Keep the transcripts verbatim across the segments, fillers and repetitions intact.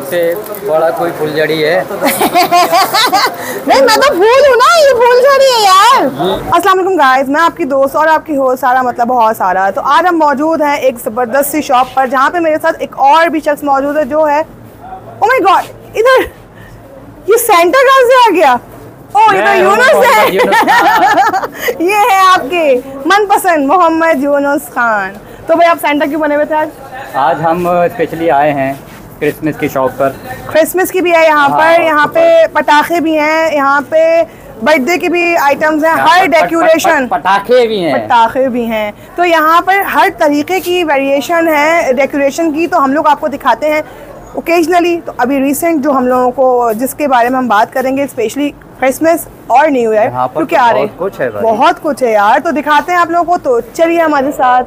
से बड़ा कोई फुलझड़ी है। नहीं मैं तो फूल हूँ ना, ये फुलझड़ी है यार। अस्सलाम वालेकुम गाइस, मैं आपकी दोस्त और आपकी होस्ट सारा, मतलब बहुत सारा। तो आज हम मौजूद हैं एक ज़बरदस्त सी शॉप पर, जहाँ पे मेरे साथ एक और भी शख्स मौजूद है जो है, ओह माय गॉड, इधर ये सेंटा कहाँ से आ गया? ओह ये तो यूनुस है। ये है आपके मनपसंद मोहम्मद यूनुस खान। तो भाई आप सेंटा क्यों बने हुए थे आज? आज हम स्पेशली आए हैं क्रिसमस की शॉप पर। क्रिसमस की भी है यहाँ हाँ, पर, यहाँ पे पटाखे भी हैं, यहाँ पे बर्थडे के भी आइटम्स हैं, हर डेकोरेशन, पटाखे भी हैं, पटाखे भी हैं। तो यहाँ पर हर तरीके की वेरिएशन है डेकोरेशन की, तो हम लोग आपको दिखाते हैं ओकेजनली। तो अभी रिसेंट जो हम लोगों को जिसके बारे में हम बात करेंगे स्पेशली क्रिसमस और न्यू ईयर क्योंकि आ रहे कुछ है, बहुत कुछ है यार। तो दिखाते हैं आप लोगों को, तो चलिए हमारे साथ।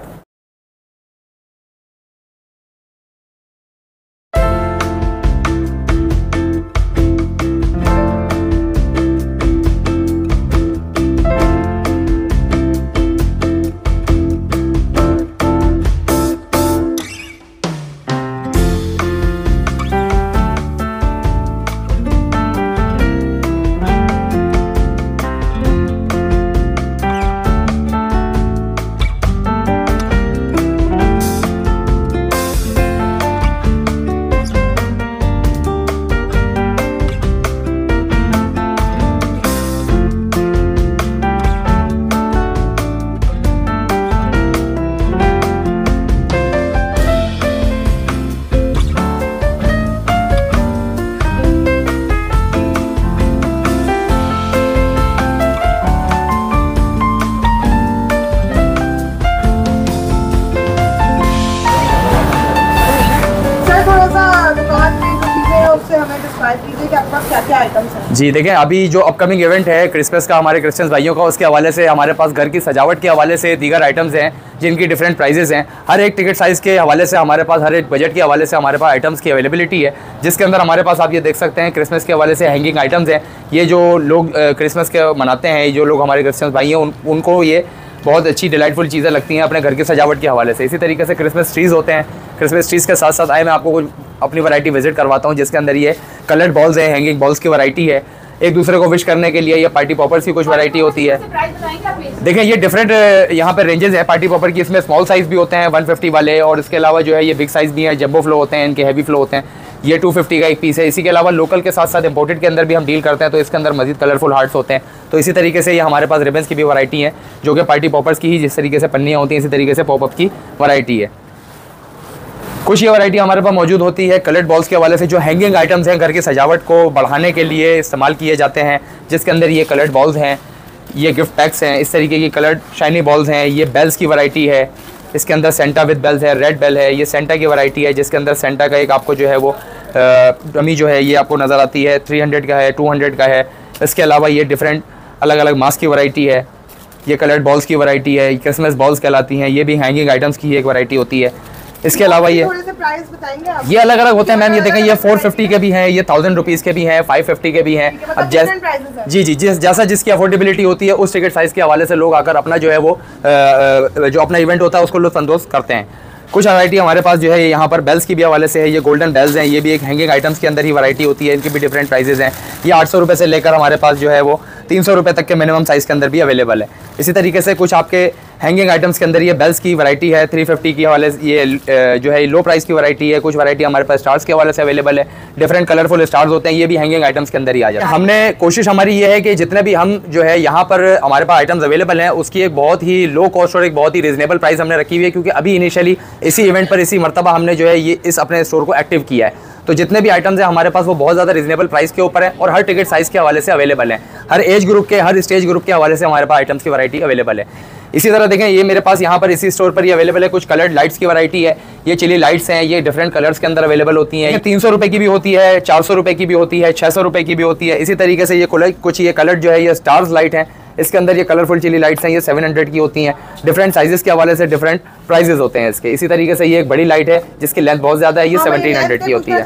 जी देखें, अभी जो अपकमिंग इवेंट है क्रिसमस का हमारे क्रिश्चियन भाइयों का, उसके हवाले से हमारे पास घर की सजावट के हवाले से दीगर आइटम्स हैं जिनकी डिफरेंट प्राइजेस हैं। हर एक टिकट साइज़ के हवाले से हमारे पास, हर एक बजट के हवाले से हमारे पास आइटम्स की अवेलेबिलिटी है, जिसके अंदर हमारे पास आप ये देख सकते हैं क्रिसमस के हवाले से हैंगिंग आइटम्स हैं। ये जो लोग क्रिसमस के मनाते हैं, जो लोग हमारे क्रिश्चियन भाई हैं, उन, उनको ये बहुत अच्छी डिलाइटफुल चीज़ें लगती हैं अपने घर की सजावट के हवाले से। इसी तरीके से क्रिसमस ट्रीज़ होते हैं। क्रिसमस ट्रीज़ के साथ साथ आए मैं आपको कुछ अपनी वैरायटी विजिट करवाता हूँ, जिसके अंदर ये कलर्ड बॉल्स हैं, हैंगिंग बॉल्स की वैरायटी है। एक दूसरे को विश करने के लिए ये पार्टी पॉपर्स की कुछ वैरायटी होती है। देखें ये डिफरेंट यहाँ पर रेंजेस है पार्टी पॉपर की। इसमें स्मॉल साइज़ भी होते हैं वन फिफ्टी वाले, और इसके अलावा जो है ये बिग साइज़ भी है, जंबो फ्लो होते हैं, इनके हैवी फ्लो होते हैं। ये टू फिफ्टी का एक पीस है। इसी के अलावा लोकल के साथ साथ इंपोर्टेड के अंदर भी हम डील करते हैं, तो इसके अंदर मजीद कलरफुल हार्ट्स होते हैं। तो इसी तरीके से ये हमारे पास रिबन्स की भी वैरायटी है, जो कि पार्टी पॉपर्स की ही जिस तरीके से पन्नियाँ होती हैं, इसी तरीके से पॉपअप की वैरायटी है। कुछ ये वैरायटी हमारे पास मौजूद होती है कलर्ड बॉल्स के हवाले से, जो हैंगिंग आइटम्स हैं, घर की सजावट को बढ़ाने के लिए इस्तेमाल किए जाते हैं, जिसके अंदर ये कलर्ड बॉल्स हैं, ये गिफ्ट पैक्स हैं, इस तरीके की कलर्ड शाइनी बॉल्स हैं। ये बेल्स की वैरायटी है, इसके अंदर सेंटा विद बेल्स है, रेड बेल है। ये सेंटा की वैरायटी है, जिसके अंदर सेंटा का एक आपको जो है वो डमी जो है ये आपको नज़र आती है, थ्री हंड्रेड का है, टू हंड्रेड का है। इसके अलावा ये डिफरेंट अलग अलग मास्क की वैरायटी है, ये कलर्ड बॉल्स की वैरायटी है, क्रिसमस बॉल्स कहलाती हैं। ये भी हैंगिंग आइटम्स की एक वैरायटी होती है। इसके अलावा ये प्राइस बताएंगे आप? ये अलग अलग होते हैं मैम। ये देखें, ये फोर फिफ्टी के भी हैं, ये थाउजेंड रुपीज़ के भी हैं, फाइव फिफ्टी के भी हैं। अब जैसे जी जी जिस जैसा जिसकी अफोर्डेबिलिटी होती है, उस टिकट साइज़ के हवाले से लोग आकर अपना जो है वो जो अपना इवेंट होता है उसको लुत्फ़अंदोज़ करते हैं। कुछ वैरायटी हमारे पास जो है यहाँ पर बेल्स की भी हवाले से है। ये गोल्डन बेल्स हैं, ये भी एक हैंगिंग आइटम्स के अंदर ही वैरायटी होती है, इनकी भी डिफरेंट प्राइजेज़ हैं। ये आठ सौ रुपये से लेकर हमारे पास जो है वो तीन सौ रुपये तक के मिनिमम साइज़ के अंदर भी अवेलेबल है। इसी तरीके से कुछ आपके हैंगिंग आइटम्स के अंदर ये बेल्स की वैरायटी है, थ्री फिफ्टी की हवाले से ये जो है लो प्राइस की वैरायटी है। कुछ वैरायटी हमारे पास स्टार्स के हवाले से अवेलेबल है, डिफरेंट कलरफुल स्टार्स होते हैं, ये भी हैंगिंग आइटम्स के अंदर ही आ जाते हैं। हमने कोशिश हमारी ये है कि जितने भी हम जो है यहाँ पर हमारे पास आइटम्स अवेलेबल हैं, उसकी एक बहुत ही लो कॉस्ट और एक बहुत ही रीजनेबल प्राइस हमने रखी हुई है, क्योंकि अभी इनिशियली इसी इवेंट पर इसी मरतबा हमने जो है ये इस अपने स्टोर को एक्टिव किया है। तो जितने भी आइटम्स हैं हमारे पास वो बहुत ज़्यादा रीजनेबल प्राइस के ऊपर है और हर टिकट साइज़ के हवाले से अवेलेबल है। हर एज ग्रुप के, हर स्टेज ग्रुप के हवाले से हमारे पास आइटम्स की वैरायटी अवेलेबल है। इसी तरह देखें, ये मेरे पास यहाँ पर इसी स्टोर पर ये अवेलेबल है। कुछ कलर्ड लाइट्स की वैरायटी है, ये चिली लाइट्स हैं, ये डिफरेंट कलर्स के अंदर अवेलेबल होती हैं। ये तीन सौ रुपये की भी होती है, चार सौ रुपये की भी होती है, छः सौ रुपये की भी होती है। इसी तरीके से ये कुछ ये कलर्ड जो है ये स्टार्स लाइट हैं, इसके अंदर ये कलरफुल चिली लाइट्स हैं, ये सेवन हंड्रेड की होती हैं। डिफरेंट साइजेस के हवाले से डिफरेंट प्राइजेस होते हैं इसके। इसी तरीके से ये एक बड़ी लाइट है जिसकी लेंथ बहुत ज़्यादा है, ये सेवनटीन हंड्रेड की होती है।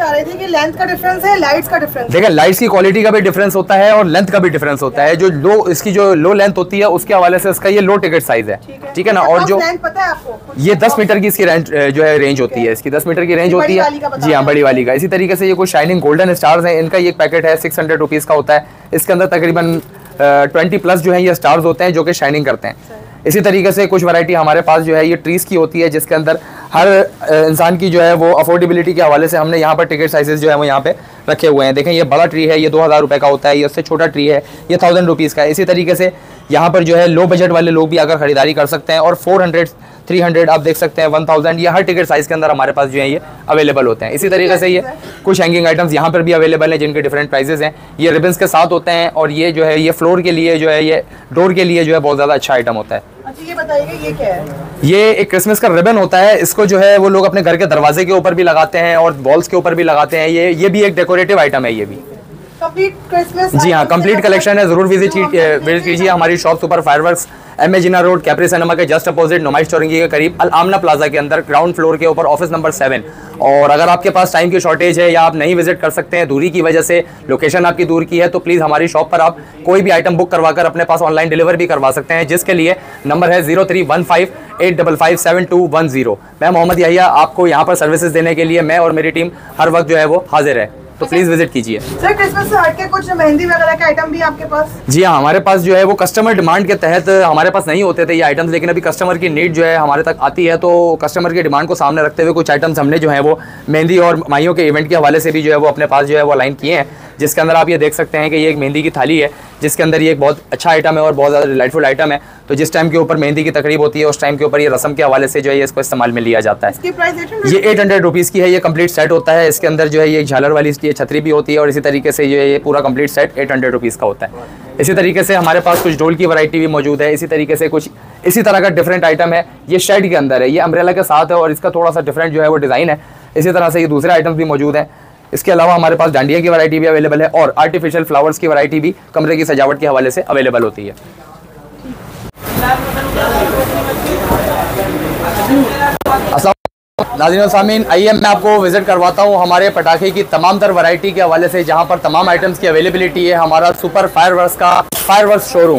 देखिए लाइट्स की क्वालिटी का भी डिफरेंस होता है और लेंथ का भी डिफरेंस होता है। जो लो इसकी जो लो लेंथ होती है उसके हवाले से इसका ये लो टिकट साइज है, ठीक है ना। और जो ये दस मीटर की इसकी रेंज जो है रेंज होती है, इसकी दस मीटर की रेंज होती है। जी हाँ, बड़ी वाली का। इसी तरीके से ये कुछ शाइनिंग गोल्डन स्टार्स हैं, इनका ये पैकेट है सिक्स हंड्रेड रुपीज़ का होता है। इसके अंदर तकरीबन ट्वेंटी प्लस जो है ये स्टार्स होते हैं जो कि शाइनिंग करते हैं। इसी तरीके से कुछ वैरायटी हमारे पास जो है ये ट्रीज़ की होती है, जिसके अंदर हर इंसान की जो है वो अफोर्डेबिलिटी के हवाले से हमने यहाँ पर टिकट साइजेस जो है वो यहाँ पे रखे हुए हैं। देखें ये बड़ा ट्री है, ये दो हज़ार रुपये का होता है। ये उससे छोटा ट्री है, ये थाउजेंड रुपीज़ का है। इसी तरीके से यहाँ पर जो है लो बजट वाले लोग भी आकर ख़रीदारी कर सकते हैं। और फोर हंड्रेड थ्री हंड्रेड आप देख सकते हैं, वन थाउजेंड, ये हर टिकट साइज़ के अंदर हमारे पास जो है ये अवेलेबल होते हैं। इसी तरीके से ये कुछ हैंगिंग आइटम्स यहाँ पर भी अवेलेबल हैं जिनके डिफरेंट प्राइजेस हैं। ये रिबन्स के साथ होते हैं और ये जो है ये फ्लोर के लिए जो है ये डोर के लिए जो है बहुत ज़्यादा अच्छा आइटम होता है। अच्छा ये बताइएगा ये क्या है? ये एक क्रिसमस का रिबन होता है। इसको जो है वो लोग अपने घर के दरवाजे के ऊपर भी लगाते हैं और वॉल्स के ऊपर भी लगाते हैं। ये ये भी एक डेकोरेटिव आइटम है। ये भी कंप्लीट क्रिसमस, जी हाँ, कंप्लीट कलेक्शन है। जरूर विजिट विजिट कीजिए हमारी shop super fireworks, M A Jinnah road, Capri cinema के जस्ट अपोजिट, नुमाइश चौरंगी के करीब, अल आमना प्लाजा के अंदर, ग्राउंड फ्लोर के ऊपर, ऑफिस नंबर सेवन। और अगर आपके पास टाइम की शॉर्टेज है या आप नहीं विजिट कर सकते हैं दूरी की वजह से, लोकेशन आपकी दूर की है, तो प्लीज़ हमारी शॉप पर आप कोई भी आइटम बुक करवाकर अपने पास ऑनलाइन डिलीवर भी करवा सकते हैं, जिसके लिए नंबर है zero three one five eight double five seven two one zero. मैं मोहम्मद यहिया, आपको यहाँ पर सर्विसेज देने के लिए मैं और मेरी टीम हर वक्त जो है वो हाजिर है, तो प्लीज विजिट कीजिए। सर क्रिसमस से हटके कुछ मेहंदी वगैरह के आइटम भी आपके पास? जी हाँ, हमारे पास जो है वो कस्टमर डिमांड के तहत हमारे पास नहीं होते थे ये आइटम्स, लेकिन अभी कस्टमर की नीड जो है हमारे तक आती है, तो कस्टमर की डिमांड को सामने रखते हुए कुछ आइटम्स हमने जो है वो मेहंदी और माइयों के इवेंट के हवाले से भी जो है वो अपने पास जो है वो अलाइन किए हैं। जिसके अंदर आप ये देख सकते हैं कि ये एक मेहंदी की थाली है, जिसके अंदर ये एक बहुत अच्छा आइटम है और बहुत ज़्यादा डिलाइटफुल आइटम है। तो जिस टाइम के ऊपर मेहंदी की तकरीब होती है उस टाइम के ऊपर ये रस्म के हवाले से जो है इसको इस्तेमाल में लिया जाता है। इसकी प्राइस ये एट हंड्रेड रुपीज़ की है। ये कंप्लीट सेट होता है। इसके अंदर जो है ये झालर वाली ये छतरी भी होती है और इसी तरीके से जो है ये पूरा complete set eight hundred rupees का होता है। इसी तरीके से हमारे पास कुछ डोल की वैरायटी भी मौजूद है। इसी तरीके से कुछ इसी तरह का डिफरेंट आइटम है। ये शेड के अंदर है, ये अम्ब्रेला के साथ है और इसका थोड़ा सा डिफरेंट जो है वो डिज़ाइन है। इसी तरह से ये दूसरे आइटम्स भी मौजूद हैं। इसके अलावा हमारे पास डांडिया की वैरायटी भी अवेलेबल है और आर्टिफिशियल फ्लावर्स की वैरायटी भी कमरे की सजावट के हवाले से अवेलेबल होती है। नाज़रीन और सामीन, आइए मैं आपको विजिट करवाता हूँ हमारे पटाखे की तमाम तर वैरायटी के हवाले से, जहाँ पर तमाम आइटम्स की अवेलेबिलिटी है। हमारा सुपर फायरवर्क्स का फायरवर्क्स शोरूम।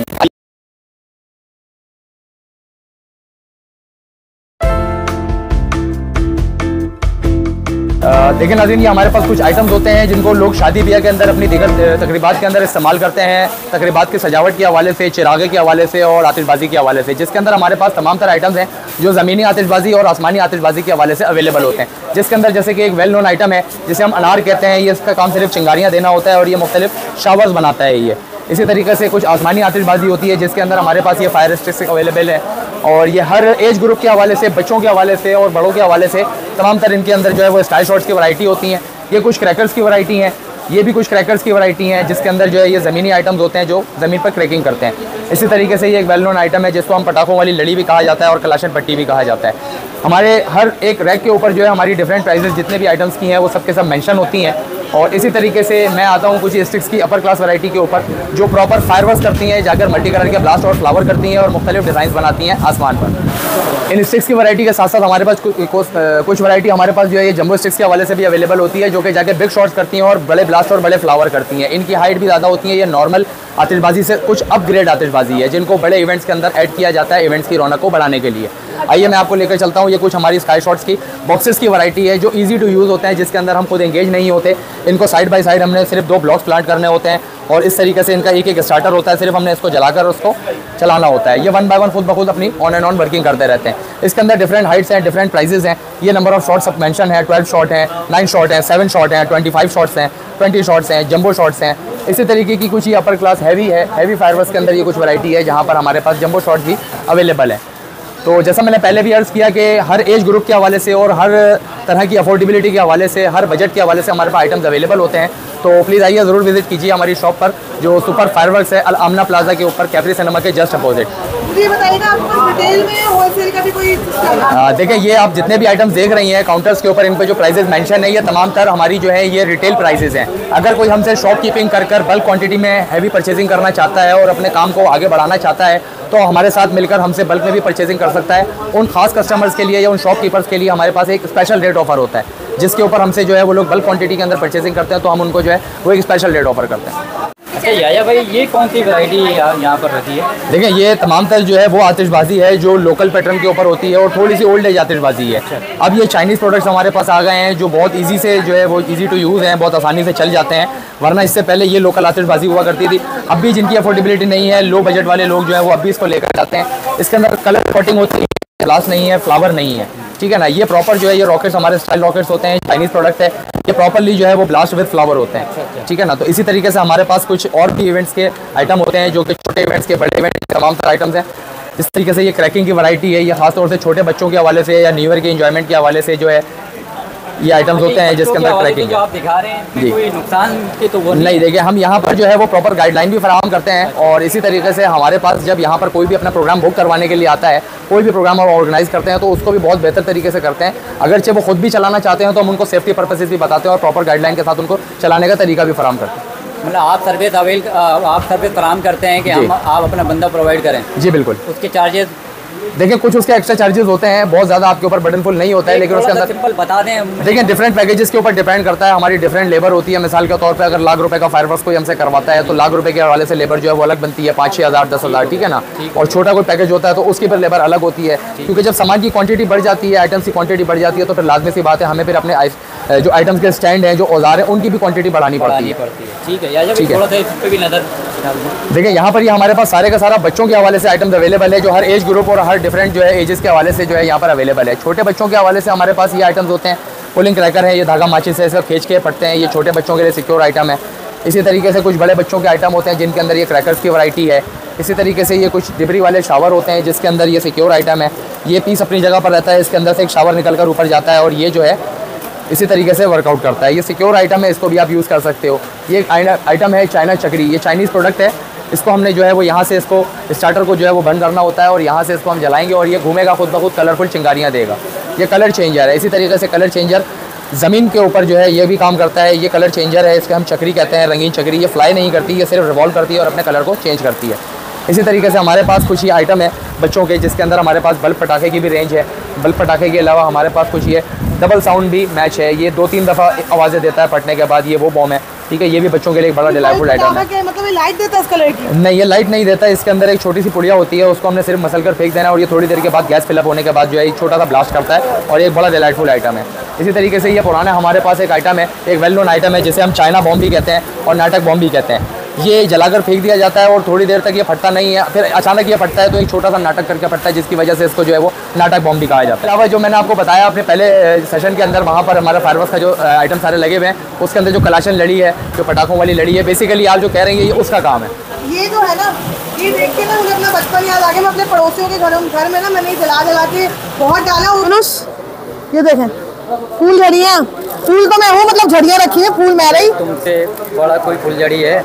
देखिए नाज़रीन, ये हमारे पास कुछ आइटम्स होते हैं जिनको लोग शादी ब्याह के अंदर अपनी दीगर तकरीबात के अंदर इस्तेमाल करते हैं, तकरीबात की सजावट के हवाले से, चिरागे के हवाले से और आतिशबाजी के हवाले से, जिसके अंदर हमारे पास तमाम तरह आइटम्स हैं जो ज़मीनी आतिशबाजी और आसमानी आतिशबाजी के हवाले से अवेलेबल होते हैं। जिसके अंदर जैसे कि एक वेल नोन आइटम है जिसे हम अनार कहते हैं, ये इसका काम सिर्फ चिंगारियाँ देना होता है और ये मुख्तलिफ शावर्स बनाता है ये। इसी तरीके से कुछ आसमानी आतिशबाजी होती है जिसके अंदर हमारे पास ये फायर स्टिक्स अवेलेबल है और ये हर एज ग्रुप के हवाले से, बच्चों के हवाले से और बड़ों के हवाले से तमाम तरह इनके अंदर जो है वो स्टाइल शॉट्स की वैरायटी होती हैं। ये कुछ क्रैकर्स की वैरायटी हैं, ये भी कुछ क्रैकर्स की वैरायटी हैं जिसके अंदर जो है ये ज़मीनी आइटम्स होते हैं जो ज़मीन पर क्रैकिंग करते हैं। इसी तरीके से ये एक वेल नोन आइटम है जिसको हम पटाखों वाली लड़ी भी कहा जाता है और कलाशन पट्टी भी कहा जाता है। हमारे हर एक रैक के ऊपर जो है हमारी डिफरेंट प्राइजेस जितने भी आइटम्स की हैं वो सब के सब मेंशन होती हैं। और इसी तरीके से मैं आता हूँ कुछ स्टिक्स की अपर क्लास वैरायटी के ऊपर जो प्रॉपर फायरवर्क्स करती हैं, जाकर मल्टी कलर के ब्लास्ट और फ्लावर करती हैं और मुख्तलिफ डिज़ाइन बनाती हैं आसमान पर। इन स्टिक्स की वैरायटी के साथ साथ हमारे पास कुछ वैरायटी हमारे पास जो है ये जंबो स्टिक्स के हवाले से भी अवेलेबल होती है जो कि जाकर बिग शॉट्स करती हैं और बड़े ब्लास्ट और बड़े फ्लावर करती हैं। इनकी हाइट भी ज़्यादा होती है। ये नॉर्मल आतिशबाजी से कुछ अपग्रेड आतिशबाजी है जिनको बड़े इवेंट्स के अंदर ऐड किया जाता है इवेंट्स की रौनक को बढ़ाने के लिए। आइए मैं आपको लेकर चलता हूँ। ये कुछ हमारी स्काई शॉट्स की बॉक्सेस की वैरायटी है जो इजी टू यूज़ होते हैं, जिसके अंदर हम खुद एंगेज नहीं होते। इनको साइड बाय साइड हमने सिर्फ दो ब्लॉक्स प्लांट करने होते हैं और इस तरीके से इनका एक एक स्टार्टर होता है, सिर्फ हमने इसको जलाकर उसको चलाना होता है। ये वन बाय वन खुद ब खुद अपनी ऑन एंड ऑन वर्किंग करते रहते हैं। इसके अंदर डिफरेंट हाइट्स हैं, डिफरेंट प्राइजेस हैं। ये नंबर ऑफ शॉट्स सब मेंशन है, ट्वेल्व शॉट हैं, नाइन शॉट हैं, सेवन शॉट हैं, ट्वेंटी फाइव शॉट्स हैं, ट्वेंटी शॉट्स हैं, जंबो शॉट्स हैं। इसी तरीके की कुछ ये अपर क्लास हैवी है, हैवी फायरवर्क्स के अंदर ये कुछ वैरायटी है जहाँ पर हमारे पास जंबो शॉट्स भी अवेलेबल है। तो जैसा मैंने पहले भी अर्ज़ किया कि हर एज ग्रुप के हवाले से और हर तरह की अफोर्डेबिलिटी के हवाले से, हर बजट के हवाले से हमारे पास आइटम्स अवेलेबल होते हैं। तो प्लीज़ आइए ज़रूर विजिट कीजिए हमारी शॉप पर जो सुपर फायरवर्क्स है अल आमना प्लाजा के ऊपर, कैप्री सिनेमा के जस्ट अपोजिट। मुझे ये बताइएगा आपको रिटेल में होलसेल का भी कोई सिस्टम? देखिए, ये आप जितने भी आइटम्स देख रही हैं काउंटर्स के ऊपर, इन पे जो प्राइसेस मेंशन है ये तमाम तर हमारी जो है ये रिटेल प्राइसेस हैं। अगर कोई हमसे शॉप कीपिंग कर कर बल्क क्वांटिटी में हैवी परचेजिंग करना चाहता है और अपने काम को आगे बढ़ाना चाहता है तो हमारे साथ मिलकर हमसे बल्क में भी परचेजिंग कर सकता है। उन खास कस्टमर्स के लिए या उन शॉपकीपर्स के लिए हमारे पास एक स्पेशल रेट ऑफर होता है, जिसके ऊपर हमसे जो है वो लोग बल्क क्वांटिटी के अंदर परचेजिंग करते हैं तो हम उनको जो है वो एक स्पेशल रेट ऑफर करते हैं। अच्छा याया भाई, ये कौन सी वैरायटी यहाँ पर रहती है? देखिए, ये तमाम तर जो है वो आतिशबाजी है जो लोकल पैटर्न के ऊपर होती है और थोड़ी सी ओल्ड एज आतिशबाजी है। अब ये चाइनीज़ प्रोडक्ट्स हमारे पास आ गए हैं जो बहुत इजी से जो है वो इजी टू यूज़ हैं, बहुत आसानी से चल जाते हैं, वरना इससे पहले ये लोकल आतिशबाजी हुआ करती थी। अब भी जिनकी अफोर्डेबिलिटी नहीं है, लो बजट वाले लोग जो है वो अब भी इसको लेकर जाते हैं। इसके अंदर कलर कोटिंग होती है, ग्लास नहीं है, फ्लावर नहीं है, ठीक है ना। ये प्रॉपर जो है ये रॉकेट्स हमारे स्टाइल रॉकेट्स होते हैं, चाइनीज़ प्रोडक्ट है, ये प्रॉपरली जो है वो ब्लास्ट विद फ्लावर होते हैं, ठीक है ना। तो इसी तरीके से हमारे पास कुछ और भी इवेंट्स के आइटम होते हैं जो कि छोटे इवेंट्स के, बड़े इवेंट्स के तमाम तरह आइटम्स हैं। इस तरीके से ये क्रैकिंग की वैरायटी है, ये खासतौर से छोटे बच्चों के हवाले से या न्यू ईयर के एंजॉयमेंट के हवाले से जो है ये आइटम्स होते हैं जिसके अंदर क्रैकिंग जो आप दिखा रहे हैं जी, कोई नुकसान के तो वो नहीं, नहीं देखिए, हम यहाँ पर जो है वो प्रॉपर गाइडलाइन भी फराहम करते हैं और इसी तरीके से हमारे पास जब यहाँ पर कोई भी अपना प्रोग्राम बुक करवाने के लिए आता है, कोई भी प्रोग्राम हम ऑर्गेनाइज करते हैं तो उसको भी बहुत बेहतर तरीके से करते हैं। अगरचे वो खुद भी चलाना चाहते हैं तो हम उनको सेफ्टी पर्पसेस भी बताते हैं और प्रॉपर गाइडलाइन के साथ उनको चलाने का तरीका भी फराहम करते हैं। मतलब आप सर्विस अवेल आप सर्विस फराहम करते हैं कि हम आप अपना बंदा प्रोवाइड करें? जी बिल्कुल। उसके चार्जेस देखिए, कुछ उसके एक्स्ट्रा चार्जेस होते हैं, बहुत ज़्यादा आपके ऊपर बर्डनफुल नहीं होता है, लेकिन उसके अंदर सिंपल बता दें। देखिए, डिफरेंट पैकेजेस के ऊपर डिपेंड करता है, हमारी डिफरेंट लेबर होती है। मिसाल के तौर पे अगर लाख रुपए का फायरवर्क्स कोई हमसे करवाता है तो लाख रुपए के हवाले से लेबर जो है वो अलग बनती है, पाँच छः हज़ार दस हज़ार, ठीक है ना। और छोटा कोई पैकेज होता है तो उसकी फिर लेबर अलग होती है, क्योंकि जब सामान की क्वांटिटी बढ़ जाती है, आइटम्स की क्वांटिटी बढ़ जाती है तो फिर लाजमी सी बात है हमें फिर अपने जो आइटम्स के स्टैंड हैं, जो औजार हैं, उनकी भी क्वांटिटी बढ़ानी पड़ती है। ठीक है, ठीक है। थोड़ा सा इस पे भी नज़र देखिए, यहाँ पर ये हमारे पास सारे का सारा बच्चों के हवाले से आइटम्स अवेलेबल है, जो हर एज ग्रुप और हर डिफरेंट जो है एजेस के हवाले से जो है यहाँ पर अवेलेबल है। छोटे बच्चों के हवाले से हमारे पास ये आइटम्स होते हैं, पुलिंग क्रैकर है, ये धागा माचिस है, इसका खींच के पड़ते हैं, ये छोटे बच्चों के लिए सिक्योर आइटम है। इसी तरीके से कुछ बड़े बच्चों के आइटम होते हैं जिनके अंदर ये क्रैकर्स की वैरायटी है। इसी तरीके से ये कुछ डिबरी वाले शावर होते हैं जिसके अंदर ये सिक्योर आइटम है। ये पीस अपनी जगह पर रहता है, इसके अंदर से एक शावर निकल कर ऊपर जाता है और ये जो है इसी तरीके से वर्कआउट करता है। ये सिक्योर आइटम है, इसको भी आप यूज़ कर सकते हो। ये आइटम है चाइना चक्री, ये चाइनीज़ प्रोडक्ट है। इसको हमने जो है वो यहाँ से इसको स्टार्टर को जो है वो बंद करना होता है और यहाँ से इसको हम जलाएंगे और ये घूमेगा, खुद ब खुद कलरफुल चिंगारियाँ देगा। ये कलर चेंजर है। इसी तरीके से कलर चेंजर ज़मीन के ऊपर जो है ये भी काम करता है। ये कलर चेंजर है, इसके हम चक्री कहते हैं, रंगीन चक्री। ये फ्लाई नहीं करती, ये सिर्फ रिवॉल्व करती है और अपने कलर को चेंज करती है। इसी तरीके से हमारे पास कुछ ये आइटम है बच्चों के, जिसके अंदर हमारे पास बल्ब पटाखे की भी रेंज है। बल्ब पटाखे के अलावा हमारे पास कुछ ये डबल साउंड भी मैच है, ये दो तीन दफ़ा आवाज़ें देता है फटने के बाद, ये वो बॉम है, ठीक है। ये भी बच्चों के लिए एक बड़ा डिलाइटफुल आइटम है। मतलब ये लाइट देता है इस कलर की? नहीं, ये लाइट नहीं देता। इसके अंदर एक छोटी सी पुड़िया होती है, उसको हमने सिर्फ मसल कर फेंक देना और ये थोड़ी देर के बाद गैस फिलअप होने के बाद जो है एक छोटा सा ब्लास्ट करता है और एक बड़ा डिलाइटफुल आइटम है। इसी तरीके से ये पुराना हमारे पास एक आइटम है, एक वेल नोन आइटम है जिसे हम चाइना बॉम्ब भी कहते हैं और नाटक बॉम्ब भी कहते हैं। ये जलाकर फेंक दिया जाता है और थोड़ी देर तक ये फटता नहीं है, फिर अचानक ये फटता है तो एक छोटा सा नाटक करके फटता है, जिसकी वजह से इसको जो है वो नाटक बॉम्ब भी कहा जाता है। अलावा जो मैंने आपको बताया अपने पहले सेशन के अंदर, वहाँ पर हमारा फायरवर्क्स का जो आइटम सारे लगे हुए हैं, उसके अंदर जो कलाशन लड़ी है, जो पटाखों वाली लड़ी है, बेसिकली आप जो कह रही है ये उसका काम है। ये जो है ना, ये देख के ना मुझे अपना बचपन याद आ गया। मैं अपने पड़ोसियों के घर घर में ना मैंने जला जला के बहुत डाला। ये देखें फूल झड़ियाँ, फूल तो मैं हूँ, मतलब झड़ियाँ रखी है, फूल मैं रही। तुमसे बड़ा कोई फुलझड़ी है?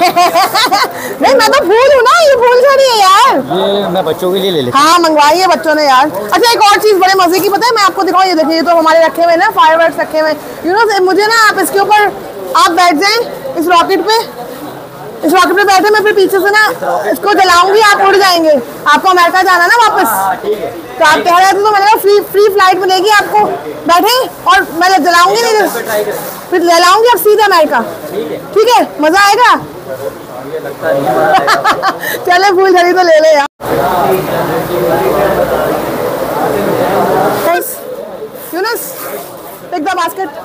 नहीं, मैं तो फूल हूँ ना, ये फूल झड़ी है यार। ये मैं बच्चों के लिए ले लेती। हाँ, मंगवाई है बच्चों ने यार। अच्छा, एक और चीज़ बड़े मजे की पता है, मैं आपको दिखाऊँ, ये देखिए, ये तो हमारे रखे हुए ना फायरवर्क्स रखे हुए। यू नो, मुझे ना आप इसके ऊपर आप बैठ जाएं, इस रॉकेट पे, इस रॉकेट पे बैठे, मैं फिर पीछे से ना इसको जलाऊंगी, आप उड़ जाएंगे। आपको अमेरिका जाना ना वापस, तो आप कह रहे थे तो मैंने कहा फ्री फ्री फ्लाइट मिलेगी आपको, बैठे और मैं जलाऊंगी नहीं, फिर ले लाऊंगी आप सीधे अमेरिका, ठीक है? मजा आएगा। चले फूलझड़ी तो ले ले यार। यूनुस, टेक द बास्केट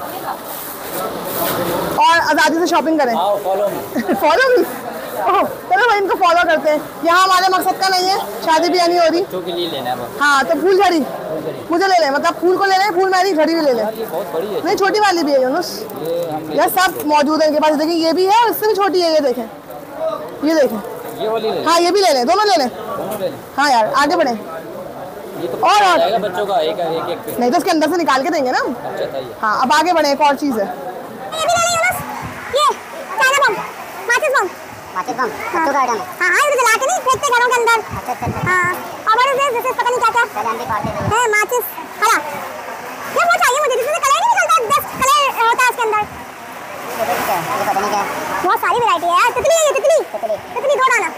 और आज़ादी से शॉपिंग करें। फॉलो मी, चलो भाई इनको फॉलो करते हैं। यहाँ हमारे मकसद का नहीं है, शादी भी नहीं हो रही, बच्चों के लिए लेना है। हाँ, तो फूल झड़ी मुझे ले लें, मतलब फूल को ले लें, फूल मेरी झड़ी भी ले लें। बहुत बड़ी है। नहीं, छोटी वाली भी है यूनुस, यार सब मौजूद है इनके पास। देखें, ये भी है और इससे भी छोटी है, ये देखें, ये देखें, ये वाली ले। हाँ, ये भी ले लें, दोनों ले लें। हाँ यार, आगे बढ़े। तो और और बच्चों का एक एक एक नहीं तो उसके अंदर से निकाल के देंगे ना। हाँ, अब आगे बढ़े, एक और चीज़ है। माचिस बम बच्चों का आइटम है। हां हां, इधर जला के नहीं फेंकते घरों के अंदर। अच्छा अच्छा हां, और बड़े से जैसे पता नहीं क्या क्या पहले हम भी काटते थे। है माचिस हरा, ये वो चाहिए मुझे जिसमें कलर नहीं निकलता, दस कलर होता है उसके अंदर। ये क्या है? ये पता नहीं क्या है। बहुत सारी वैरायटी है यार। तितली है ये, तितली तितली तितली दो डाना।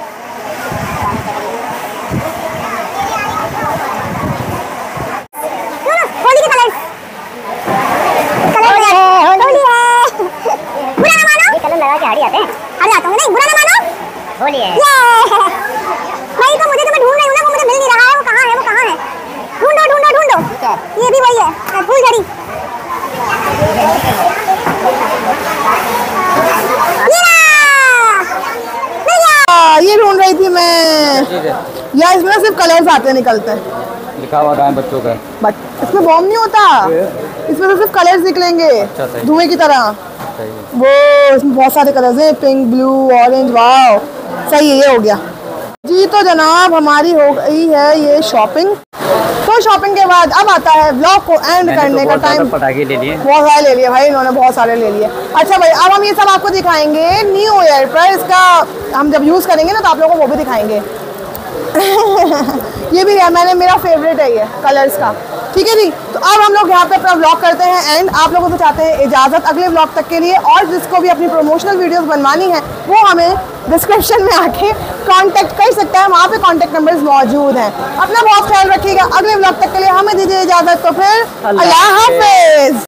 होली के कलर कलर है, होली है। बुरा ना मानो, ये कलर लगा के हाड़ी आते हैं। हाड़ी आते हैं नहीं, बुरा ना मानो, होली है। भाई तो मुझे तो मैं ढूंढ रही हूँ ना, वो मुझे मिल नहीं रहा है। वो कहाँ है, वो कहाँ है? ढूंढो ढूंढो ढूंढो। ये भी वही है, फूलझड़ी। ये ढूंढ रही थी मैं यार, इसमें सिर्फ कलर्स आते निकलते हैं। लिखा हुआ है बच्चों का, बट इसमें बॉम्ब नहीं होता, इसमें तो सिर्फ कलर्स निकलेंगे धुएं की तरह। वो इसमें बहुत सारे कलर्स हैं, पिंक, ब्लू, ऑरेंज। वाह सही है, ये हो गया जी। तो जनाब हमारी हो गई है ये शॉपिंग। तो शॉपिंग के बाद अब आता है व्लॉग को एंड करने का टाइम। पटाखे ले लिए, बहुत सारे ले लिए भाई इन्होंने, बहुत सारे ले लिए। अच्छा भाई अब हम ये सब आपको दिखाएंगे न्यू ईयर पर, इसका हम जब यूज़ करेंगे ना तो आप लोगों को वो भी दिखाएंगे। ये भी है, मैंने मेरा फेवरेट है ये कलर्स का। ठीक है जी, तो अब हम लोग यहाँ पे अपना व्लॉग करते हैं एंड आप लोगों से चाहते हैं इजाज़त अगले व्लॉग तक के लिए। और जिसको भी अपनी प्रमोशनल वीडियोस बनवानी है वो हमें डिस्क्रिप्शन में आके कांटेक्ट कर सकता है, वहाँ पे कांटेक्ट नंबर्स मौजूद हैं। अपना बहुत ख्याल रखिएगा। अगले व्लॉग तक के लिए हमें दीजिए इजाज़त, तो फिर अल्लाह हाफिज़।